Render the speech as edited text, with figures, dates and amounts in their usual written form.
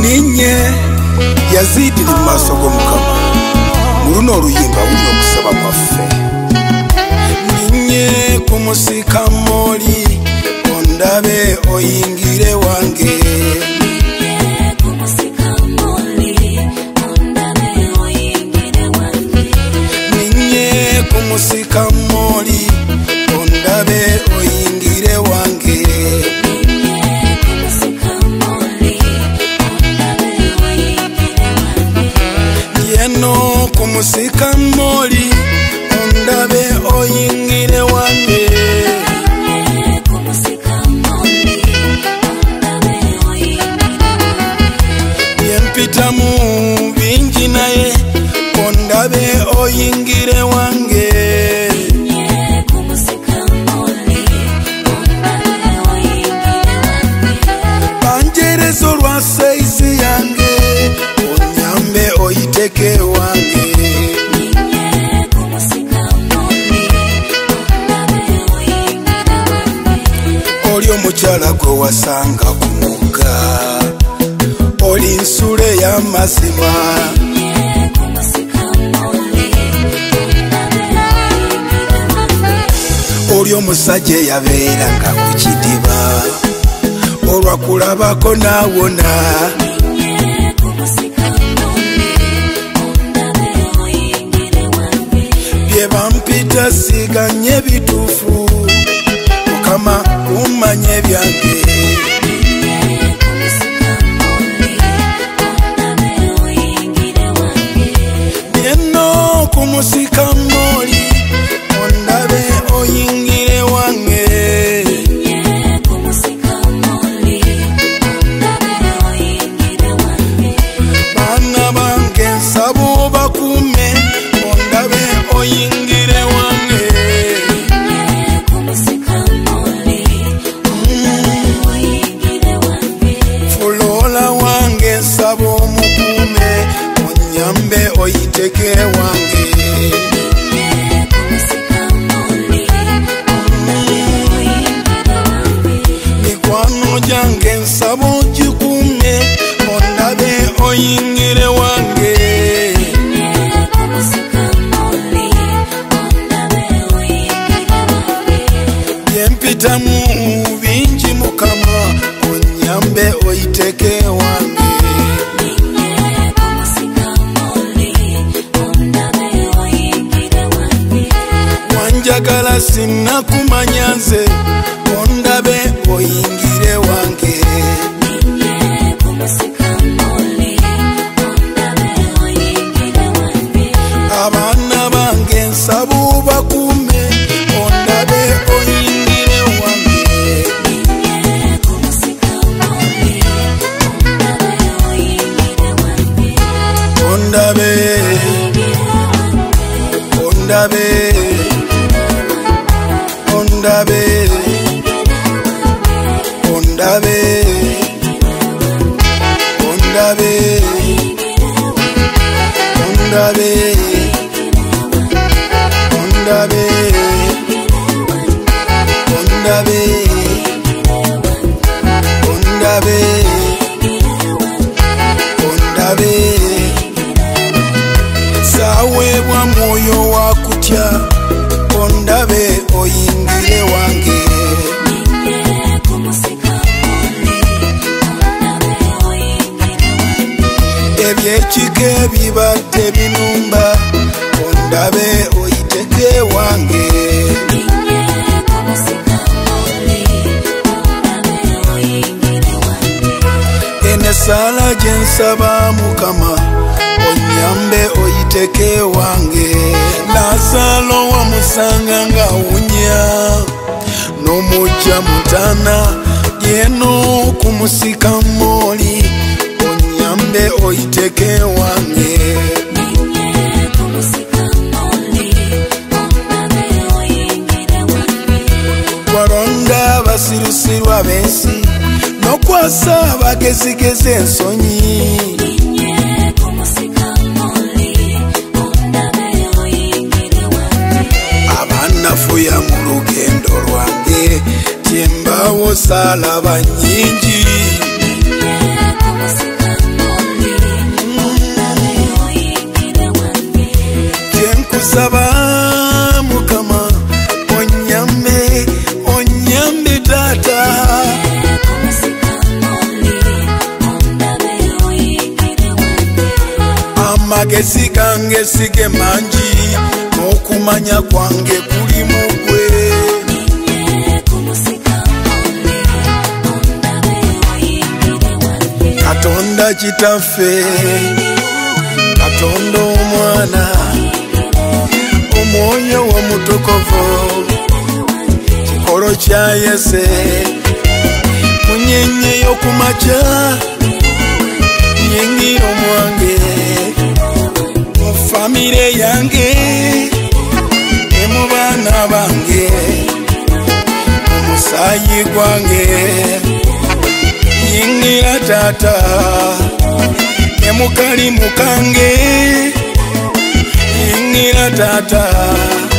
ninye yazidi mu maaso g'Omukama mu luno oluyimba buli okusaba kwaffe. Ninye ku musika mooli ondabe oyingire wange. Musika moli ondabe oyingire wange. Yeno kumusika moli ondabe oyingire wange. Yempita mu bingi naye ondabe oyingire wange. Banjerezo lwa saizi yange onyambe oyiteke wange. Oli omukyala gwe wasanga ku mugga, oli nsule y'amazima. Oli omusajja eyabeeranga ku kidiba, olwakulabako naawona. Bye bampita siganye bituufu, Mukama kumanya ebyange. Yenno ku musika mooli ondabe oyingire wange. Baana bange nsaba obakuume ondabe oyingire wange. Fuloola wange nsaba omukuume onyambe oyiteke wange. Mikwano gyange nsaba ogikuume ondabe oyingire wange. Byempitamu bingi Mukama onyambe oyiteke wange. Wanjagala sinnakumanya nze ondabe oyingire wange. Abaana bange nsaba obakuume ondabe oyingire wange. Ondabe, ondabe, ondabe, ondabe, ondabe, ondabe, ondabe, ondabe, ondabe, ondabe. Saweebwa mwoyo wa kutya ondabe oyingire wange. Ebyekika ebibadde binumba ondabe oyiteke wange. Enesaala gye nsaba Mukama onyambe oyiteke wange. Nasaalo wamusanga ng'awunya n'omujja mutaana. Yeno ku musika mooli onyambe oyiteke wange. Walonda abasirusiru ab'ensi n'okwasa abagezigezi ensonyi. Abanafuya mu lugendo lwange tyembaawo saalaba nnyingi. agesige mangi n'okumanya kwange kuli mugwe Katonda kitaffe Katonda omwana omwoyo omutukuvu kikolo kya Yese munyenye y'okumakya yingira omwange mu famire yange ne mu baana bange omusaayi gwange yingira taata ne mukali mukange yingira taata